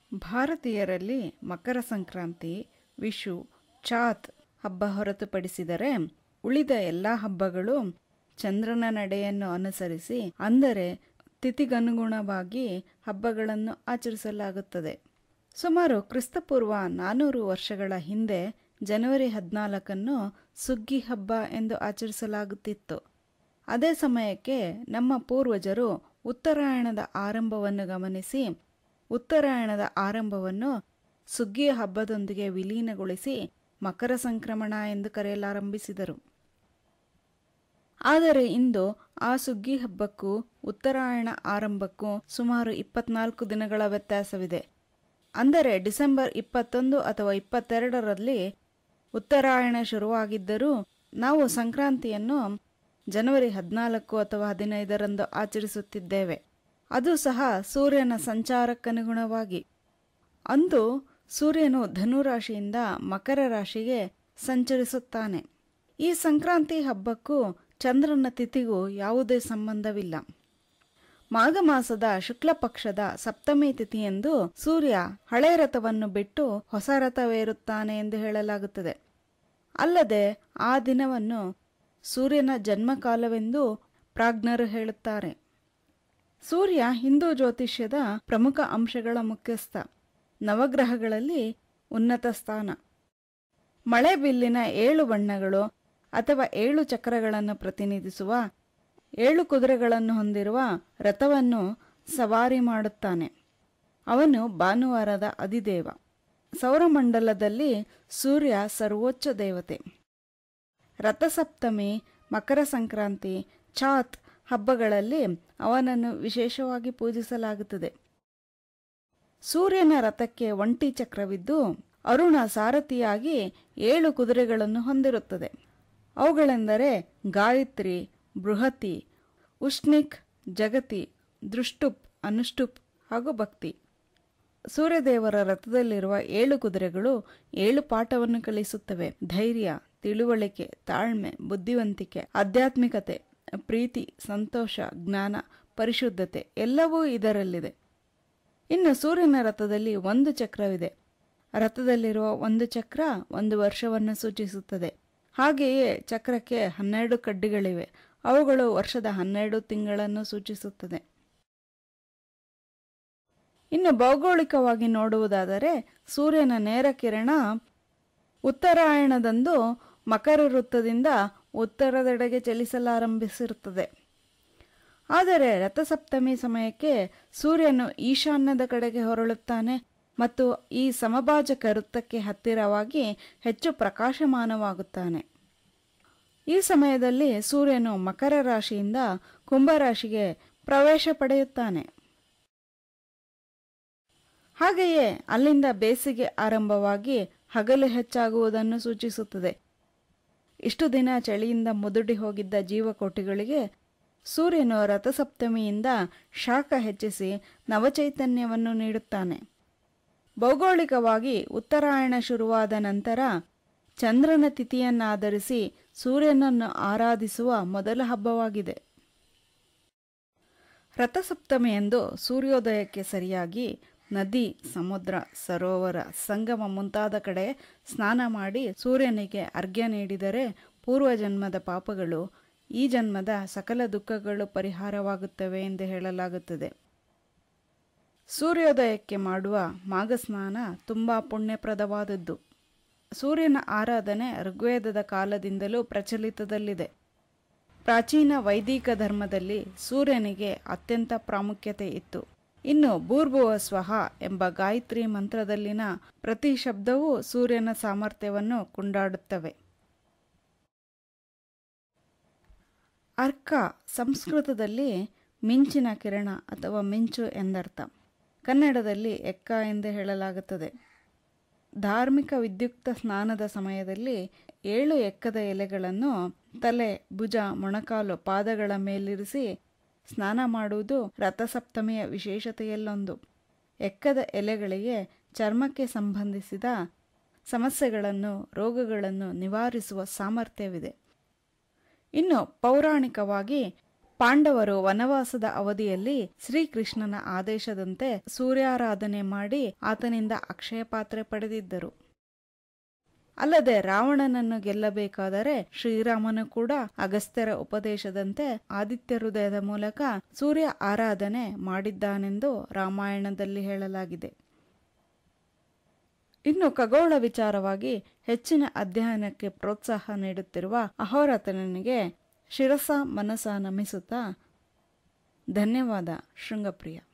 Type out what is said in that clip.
ಭಾರತೀಯರಲ್ಲಿ ಮಕರ ಸಂಕ್ರಾಂತಿ, ವಿಷು, ಚಾತ್ ಹಬ್ಬ ಹೊರತುಪಡಿಸಿದರೆ ಉಳಿದ ಎಲ್ಲ ಹಬ್ಬಗಳು ಚಂದ್ರನ ನಡೆಯನ್ನು ಅನುಸರಿಸಿ, ಅಂದರೆ ತಿಥಿಗನುಗುಣವಾಗಿ ಹಬ್ಬಗಳನ್ನು ಆಚರಿಸಲಾಗುತ್ತದೆ. ಸುಮಾರು ಕ್ರಿಸ್ತಪೂರ್ವ 400 ವರ್ಷಗಳ ಹಿಂದೆ ಜನವರಿ 14 ಸುಗ್ಗಿ ಹಬ್ಬ ಎಂದು ಆಚರಿಸಲಾಗುತ್ತಿತ್ತು. ಅದೇ ಸಮಯಕ್ಕೆ ನಮ್ಮ ಪೂರ್ವಜರು ಉತ್ತರಾಯಣದ ಆರಂಭವನ್ನು ಗಮನಿಸಿ ಉತ್ತರಾಯಣದ ಆರಂಭವನ್ನು ಸುಗ್ಗಿಯ ಹಬ್ಬದೊಂದಿಗೆ ವಿಲೀನಗೊಳಿಸಿ ಮಕರ ಸಂಕ್ರಮಣ ಎಂದು ಕರೆಯಲಾರಂಭಿಸಿದರು. ಆದರೆ ಇಂದು ಆ ಸುಗ್ಗಿ ಹಬ್ಬಕ್ಕೂ ಉತ್ತರಾಯಣ ಆರಂಭಕ್ಕೂ ಸುಮಾರು 24 ದಿನಗಳ ವ್ಯತ್ಯಾಸವಿದೆ. ಅಂದರೆ ಡಿಸೆಂಬರ್ 21 ಅಥವಾ 22ರಲ್ಲಿ ಉತ್ತರಾಯಣ ಶುರುವಾಗಿದ್ದರೂ ನಾವು ಸಂಕ್ರಾಂತಿಯನ್ನು ಜನವರಿ 14 ಅಥವಾ 15ರಂದು ಆಚರಿಸುತ್ತಿದ್ದೇವೆ. ಅದು ಸಹ ಸೂರ್ಯನ ಸಂಚಾರಕ್ಕನುಗುಣವಾಗಿ. ಅಂದು ಸೂರ್ಯನು ಧನುರಾಶಿಯಿಂದ ಮಕರ ರಾಶಿಗೆ ಸಂಚರಿಸುತ್ತಾನೆ. ಈ ಸಂಕ್ರಾಂತಿ ಹಬ್ಬಕ್ಕೂ ಚಂದ್ರನ ತಿಥಿಗೂ ಯಾವುದೇ ಸಂಬಂಧವಿಲ್ಲ. ಮಾಘ ಮಾಸದ ಶುಕ್ಲ ಪಕ್ಷದ ಸಪ್ತಮಿ ತಿಥಿಯೆಂದು ಸೂರ್ಯ ಹಳೆ ರಥವನ್ನು ಬಿಟ್ಟು ಹೊಸ ರಥವೇರುತ್ತಾನೆ ಎಂದು ಹೇಳಲಾಗುತ್ತದೆ. ಅಲ್ಲದೆ ಆ ದಿನವನ್ನು ಸೂರ್ಯನ ಜನ್ಮಕಾಲವೆಂದು ಪ್ರಾಜ್ಞರು ಹೇಳುತ್ತಾರೆ. ಸೂರ್ಯ ಹಿಂದೂ ಜ್ಯೋತಿಷ್ಯದ ಪ್ರಮುಖ ಅಂಶಗಳ ಮುಖ್ಯಸ್ಥ, ನವಗ್ರಹಗಳಲ್ಲಿ ಉನ್ನತ ಸ್ಥಾನ. ಮಳೆ ಬಿಲ್ಲಿನ 7 ಬಣ್ಣಗಳು ಅಥವಾ 7 ಚಕ್ರಗಳನ್ನು ಪ್ರತಿನಿಧಿಸುವ 7 ಕುದುರೆಗಳನ್ನು ಹೊಂದಿರುವ ರಥವನ್ನು ಸವಾರಿ ಮಾಡುತ್ತಾನೆ. ಅವನು ಭಾನುವಾರದ ಅಧಿದೇವ. ಸೌರಮಂಡಲದಲ್ಲಿ ಸೂರ್ಯ ಸರ್ವೋಚ್ಚ ದೇವತೆ. ರಥಸಪ್ತಮಿ, ಮಕರ ಸಂಕ್ರಾಂತಿ, ಚಾತ್ ಹಬ್ಬಗಳಲ್ಲಿ ಅವನನ್ನು ವಿಶೇಷವಾಗಿ ಪೂಜಿಸಲಾಗುತ್ತದೆ. ಸೂರ್ಯನ ರಥಕ್ಕೆ ಒಂಟಿ ಚಕ್ರವಿದ್ದು ಅರುಣ ಸಾರಥಿಯಾಗಿ 7 ಕುದುರೆಗಳನ್ನು ಹೊಂದಿರುತ್ತದೆ. ಅವುಗಳೆಂದರೆ ಗಾಯತ್ರಿ, ಬೃಹತಿ, ಉಷ್ಣಿಕ್, ಜಗತಿ, ದೃಷ್ಟುಪ್, ಅನುಷ್ಟುಪ್ ಹಾಗೂ ಭಕ್ತಿ. ಸೂರ್ಯದೇವರ ರಥದಲ್ಲಿರುವ 7 ಕುದುರೆಗಳು 7 ಪಾಠವನ್ನು ಕಲಿಸುತ್ತವೆ. ಧೈರ್ಯ, ತಿಳುವಳಿಕೆ, ತಾಳ್ಮೆ, ಬುದ್ಧಿವಂತಿಕೆ, ಆಧ್ಯಾತ್ಮಿಕತೆ, ಪ್ರೀತಿ, ಸಂತೋಷ, ಜ್ಞಾನ, ಪರಿಶುದ್ಧತೆ ಎಲ್ಲವೂ ಇದರಲ್ಲಿದೆ. ಇನ್ನು ಸೂರ್ಯನ ರಥದಲ್ಲಿ 1 ಚಕ್ರವಿದೆ. ರಥದಲ್ಲಿರುವ 1 ಚಕ್ರ 1 ವರ್ಷವನ್ನು ಸೂಚಿಸುತ್ತದೆ. ಹಾಗೆಯೇ ಚಕ್ರಕ್ಕೆ 12 ಕಡ್ಡಿಗಳಿವೆ. ಅವುಗಳು ವರ್ಷದ 12 ತಿಂಗಳನ್ನು ಸೂಚಿಸುತ್ತದೆ. ಇನ್ನು ಭೌಗೋಳಿಕವಾಗಿ ನೋಡುವುದಾದರೆ ಸೂರ್ಯನ ನೇರ ಕಿರಣ ಉತ್ತರಾಯಣದಂದು ಮಕರ ವೃತ್ತದಿಂದ ಉತ್ತರದೆಡೆಗೆ ಚಲಿಸಲಾರಂಭಿಸಿರುತ್ತದೆ. ಆದರೆ ರಥಸಪ್ತಮಿ ಸಮಯಕ್ಕೆ ಸೂರ್ಯನು ಈಶಾನ್ಯದ ಕಡೆಗೆ ಹೊರಳುತ್ತಾನೆ ಮತ್ತು ಈ ಸಮಭಾಜಕ ವೃತ್ತಕ್ಕೆ ಹತ್ತಿರವಾಗಿ ಹೆಚ್ಚು ಪ್ರಕಾಶಮಾನವಾಗುತ್ತಾನೆ. ಈ ಸಮಯದಲ್ಲಿ ಸೂರ್ಯನು ಮಕರ ರಾಶಿಯಿಂದ ಕುಂಭರಾಶಿಗೆ ಪ್ರವೇಶ ಪಡೆಯುತ್ತಾನೆ. ಹಾಗೆಯೇ ಅಲ್ಲಿಂದ ಬೇಸಿಗೆ ಆರಂಭವಾಗಿ ಹಗಲು ಹೆಚ್ಚಾಗುವುದನ್ನು ಸೂಚಿಸುತ್ತದೆ. ಇಷ್ಟು ದಿನ ಚಳಿಯಿಂದ ಮುದುಡಿ ಹೋಗಿದ್ದ ಜೀವಕೋಟಿಗಳಿಗೆ ಸೂರ್ಯನು ರಥಸಪ್ತಮಿಯಿಂದ ಶಾಖ ಹೆಚ್ಚಿಸಿ ನವಚೈತನ್ಯವನ್ನು ನೀಡುತ್ತಾನೆ. ಭೌಗೋಳಿಕವಾಗಿ ಉತ್ತರಾಯಣ ಶುರುವಾದ ನಂತರ ಚಂದ್ರನ ತಿಥಿಯನ್ನಾಧರಿಸಿ ಸೂರ್ಯನನ್ನು ಆರಾಧಿಸುವ ಮೊದಲ ಹಬ್ಬವಾಗಿದೆ. ರಥಸಪ್ತಮಿಯಂದು ಸೂರ್ಯೋದಯಕ್ಕೆ ಸರಿಯಾಗಿ ನದಿ, ಸಮುದ್ರ, ಸರೋವರ, ಸಂಗಮ ಮುಂತಾದ ಕಡೆ ಸ್ನಾನ ಮಾಡಿ ಸೂರ್ಯನಿಗೆ ಅರ್ಘ್ಯ ನೀಡಿದರೆ ಪೂರ್ವಜನ್ಮದ ಪಾಪಗಳು, ಈ ಜನ್ಮದ ಸಕಲ ದುಃಖಗಳು ಪರಿಹಾರವಾಗುತ್ತವೆ ಎಂದು ಹೇಳಲಾಗುತ್ತದೆ. ಸೂರ್ಯೋದಯಕ್ಕೆ ಮಾಡುವ ಮಾಘಸ್ನಾನ ತುಂಬ ಪುಣ್ಯಪ್ರದವಾದದ್ದು. ಸೂರ್ಯನ ಆರಾಧನೆ ಋಗ್ವೇದದ ಕಾಲದಿಂದಲೂ ಪ್ರಚಲಿತದಲ್ಲಿದೆ. ಪ್ರಾಚೀನ ವೈದಿಕ ಧರ್ಮದಲ್ಲಿ ಸೂರ್ಯನಿಗೆ ಅತ್ಯಂತ ಪ್ರಾಮುಖ್ಯತೆ ಇತ್ತು. ಇನ್ನು ಭೂರ್ಭುವ ಸ್ವಹ ಎಂಬ ಗಾಯತ್ರಿ ಮಂತ್ರದಲ್ಲಿನ ಪ್ರತಿ ಶಬ್ದವೂ ಸೂರ್ಯನ ಸಾಮರ್ಥ್ಯವನ್ನು ಕೊಂಡಾಡುತ್ತವೆ. ಅರ್ಕ ಸಂಸ್ಕೃತದಲ್ಲಿ ಮಿಂಚಿನ ಕಿರಣ ಅಥವಾ ಮಿಂಚು ಎಂದರ್ಥ. ಕನ್ನಡದಲ್ಲಿ ಎಕ್ಕ ಎಂದು ಹೇಳಲಾಗುತ್ತದೆ. ಧಾರ್ಮಿಕ ವಿದ್ಯುಕ್ತ ಸ್ನಾನದ ಸಮಯದಲ್ಲಿ 7 ಎಕ್ಕದ ಎಲೆಗಳನ್ನು ತಲೆ, ಭುಜ, ಮೊಣಕಾಲು, ಪಾದಗಳ ಮೇಲಿರಿಸಿ ಸ್ನಾನ ಮಾಡುವುದು ರಥಸಪ್ತಮಿಯ ವಿಶೇಷತೆಯಲ್ಲೊಂದು. ಎಕ್ಕದ ಎಲೆಗಳಿಗೆ ಚರ್ಮಕ್ಕೆ ಸಂಬಂಧಿಸಿದ ಸಮಸ್ಯೆಗಳನ್ನು, ರೋಗಗಳನ್ನು ನಿವಾರಿಸುವ ಸಾಮರ್ಥ್ಯವಿದೆ. ಇನ್ನು ಪೌರಾಣಿಕವಾಗಿ ಪಾಂಡವರು ವನವಾಸದ ಅವಧಿಯಲ್ಲಿ ಶ್ರೀಕೃಷ್ಣನ ಆದೇಶದಂತೆ ಸೂರ್ಯಾರಾಧನೆ ಮಾಡಿ ಆತನಿಂದ ಅಕ್ಷಯ ಪಾತ್ರೆ ಪಡೆದಿದ್ದರು. ಅಲ್ಲದೆ ರಾವಣನನ್ನು ಗೆಲ್ಲಬೇಕಾದರೆ ಶ್ರೀರಾಮನು ಕೂಡ ಅಗಸ್ತ್ಯರ ಉಪದೇಶದಂತೆ ಆದಿತ್ಯ ಹೃದಯದ ಮೂಲಕ ಸೂರ್ಯ ಆರಾಧನೆ ಮಾಡಿದ್ದಾನೆಂದು ರಾಮಾಯಣದಲ್ಲಿ ಹೇಳಲಾಗಿದೆ. ಇನ್ನು ಖಗೋಳ ವಿಚಾರವಾಗಿ ಹೆಚ್ಚಿನ ಅಧ್ಯಯನಕ್ಕೆ ಪ್ರೋತ್ಸಾಹ ನೀಡುತ್ತಿರುವ ಅಹೋರಾತ್ರನಿಗೆ ಶಿರಸ ಮನಸ ನಮಿಸುತ್ತಾ ಧನ್ಯವಾದ. ಶೃಂಗಪ್ರಿಯ.